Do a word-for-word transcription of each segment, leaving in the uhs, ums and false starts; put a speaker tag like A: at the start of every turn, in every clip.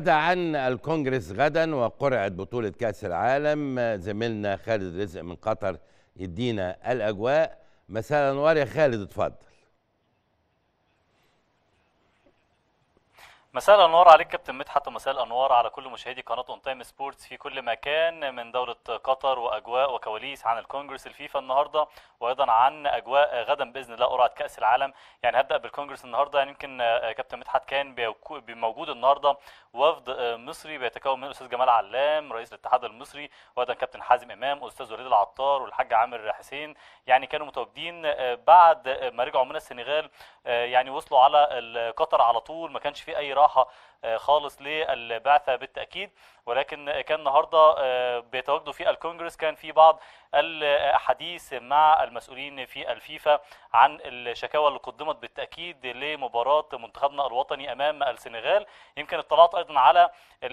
A: غدا عن الكونجرس غدا وقرعة بطولة كأس العالم. زميلنا خالد رزق من قطر يدينا الأجواء. مساء الأنوار يا خالد، اتفضل.
B: مساء الانوار عليك كابتن مدحت، ومساء الانوار على كل مشاهدي قناه اون تايم سبورتس في كل مكان من دوله قطر، واجواء وكواليس عن الكونجرس الفيفا النهارده، وايضا عن اجواء غدا باذن الله قرعه كاس العالم. يعني هبدا بالكونجرس النهارده. يعني يمكن كابتن مدحت كان موجود النهارده وفد مصري بيتكون من الاستاذ جمال علام رئيس الاتحاد المصري، وايضا كابتن حازم امام والاستاذ وليد العطار والحاج عامر حسين. يعني كانوا متواجدين بعد ما رجعوا من السنغال، يعني وصلوا على قطر على طول، ما كانش في اي راحه خالص للبعثه بالتاكيد. ولكن كان النهارده بيتواجدوا في الكونجرس، كان في بعض الحديث مع المسؤولين في الفيفا عن الشكاوى اللي قدمت بالتاكيد لمباراه منتخبنا الوطني امام السنغال. يمكن اطلعت ايضا على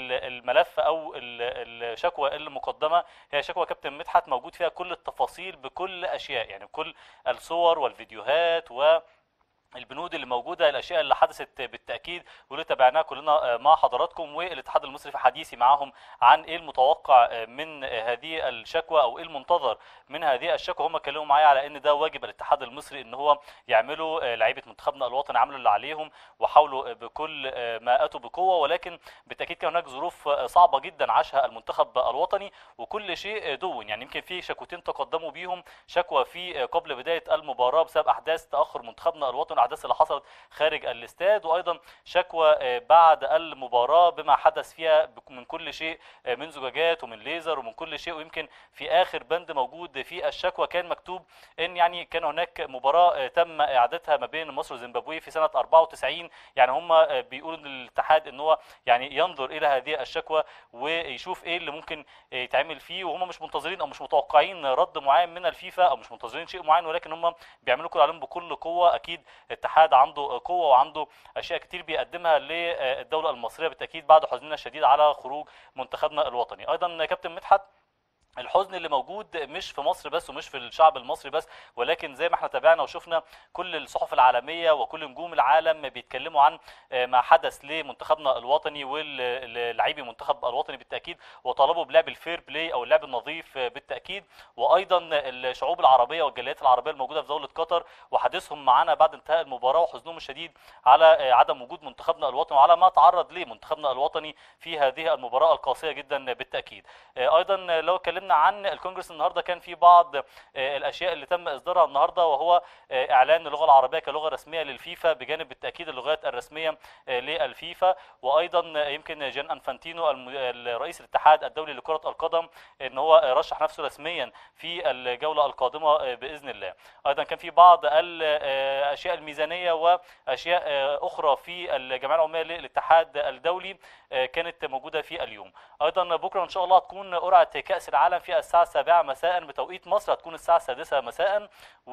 B: الملف او الشكوى المقدمه، هي شكوى كابتن مدحت موجود فيها كل التفاصيل بكل اشياء، يعني كل الصور والفيديوهات و البنود اللي موجوده، الاشياء اللي حدثت بالتاكيد واللي تابعناها كلنا مع حضراتكم، والاتحاد المصري في حديثي معاهم عن ايه المتوقع من هذه الشكوى او ايه المنتظر من هذه الشكوى. هم اتكلموا معايا على ان ده واجب الاتحاد المصري ان هو يعملوا، لعيبه منتخبنا الوطني عملوا اللي عليهم وحاولوا بكل ما اتوا بقوه، ولكن بالتاكيد كان هناك ظروف صعبه جدا عاشها المنتخب الوطني وكل شيء دون. يعني يمكن في شكوتين تقدموا بيهم، شكوى في قبل بدايه المباراه بسبب احداث تاخر منتخبنا الوطني الاحداث اللي حصلت خارج الاستاد، وايضا شكوى بعد المباراه بما حدث فيها من كل شيء من زجاجات ومن ليزر ومن كل شيء. ويمكن في اخر بند موجود في الشكوى كان مكتوب ان يعني كان هناك مباراه تم اعادتها ما بين مصر وزيمبابوي في سنه أربعة وتسعين. يعني هم بيقولوا للاتحاد ان هو يعني ينظر الى هذه الشكوى ويشوف ايه اللي ممكن يتعمل فيه، وهم مش منتظرين او مش متوقعين رد معين من الفيفا او مش منتظرين شيء معين، ولكن هم بيعملوا كل عليهم بكل قوه. اكيد الاتحاد عنده قوه وعنده اشياء كتير بيقدمها للدوله المصريه بالتاكيد بعد حزننا الشديد على خروج منتخبنا الوطني. ايضا كابتن مدحت، الحزن اللي موجود مش في مصر بس ومش في الشعب المصري بس، ولكن زي ما احنا تابعنا وشفنا كل الصحف العالميه وكل نجوم العالم بيتكلموا عن ما حدث لمنتخبنا الوطني واللاعبي منتخب الوطني بالتاكيد، وطالبوا بلعب الفير بلاي او اللعب النظيف بالتاكيد. وايضا الشعوب العربيه والجاليات العربيه الموجوده في دوله قطر وحديثهم معنا بعد انتهاء المباراه وحزنهم الشديد على عدم وجود منتخبنا الوطني وعلى ما تعرض له منتخبنا الوطني في هذه المباراه القاسيه جدا بالتاكيد. ايضا لو اتكلمنا عن الكونجرس النهارده، كان في بعض الاشياء اللي تم اصدارها النهارده، وهو اعلان اللغه العربيه كلغه رسميه للفيفا بجانب بالتاكيد اللغات الرسميه للفيفا. وايضا يمكن جان انفانتينو رئيس الاتحاد الدولي لكره القدم ان هو رشح نفسه رسميا في الجوله القادمه باذن الله. ايضا كان في بعض الاشياء الميزانيه واشياء اخرى في الجمعيه العموميه للاتحاد الدولي كانت موجوده في اليوم. ايضا بكره ان شاء الله هتكون قرعه كاس العالم في الساعه السابعة مساء بتوقيت مصر، هتكون الساعه السادسة مساء،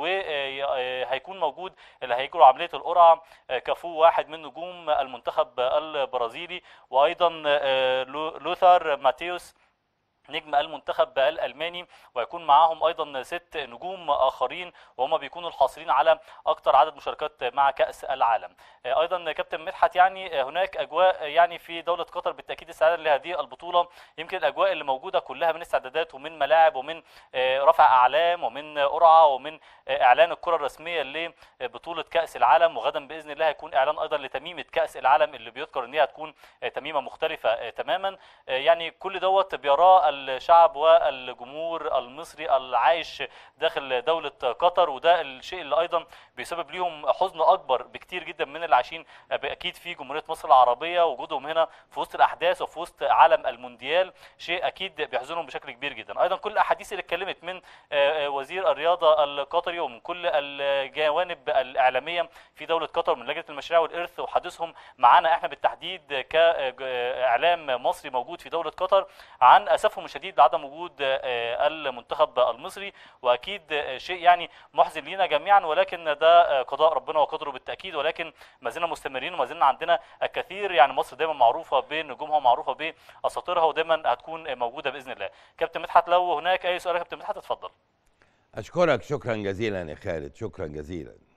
B: وهيكون موجود اللي هيجروا عمليه القرعه كافو واحد من نجوم المنتخب البرازيلي، وايضا لوثر ماتيوس نجم المنتخب الالماني، ويكون معاهم ايضا ست نجوم اخرين وهم بيكونوا الحاصلين على اكثر عدد مشاركات مع كاس العالم. ايضا كابتن مدحت، يعني هناك اجواء يعني في دوله قطر بالتاكيد استعدادا لهذه البطوله. يمكن الاجواء اللي موجوده كلها من استعدادات ومن ملاعب ومن رفع اعلام ومن قرعه ومن اعلان الكره الرسميه لبطوله كاس العالم، وغدا باذن الله هيكون اعلان ايضا لتميمه كاس العالم اللي بيذكر ان هي هتكون تميمه مختلفه تماما. يعني كل دوت بيراه الشعب والجمهور المصري العايش داخل دولة قطر، وده الشيء اللي ايضا بيسبب ليهم حزن اكبر بكتير جدا من اللي عايشين اكيد في جمهورية مصر العربية. وجودهم هنا في وسط الاحداث وفي وسط عالم المونديال شيء اكيد بيحزنهم بشكل كبير جدا. ايضا كل الاحاديث اللي اتكلمت من وزير الرياضة القطري ومن كل الجوانب الاعلامية في دولة قطر من لجنة المشاريع والارث وحديثهم معانا احنا بالتحديد كاعلام مصري موجود في دولة قطر عن اسفهم الشديد لعدم وجود المنتخب المصري، واكيد شيء يعني محزن لينا جميعا، ولكن ده قضاء ربنا وقدره بالتاكيد. ولكن ما زلنا مستمرين وما زلنا عندنا الكثير. يعني مصر دايما معروفه بنجومها ومعروفه باساطيرها ودايما هتكون موجوده باذن الله. كابتن مدحت، لو هناك اي سؤال يا كابتن مدحت اتفضل.
A: اشكرك شكرا جزيلا يا خالد، شكرا جزيلا.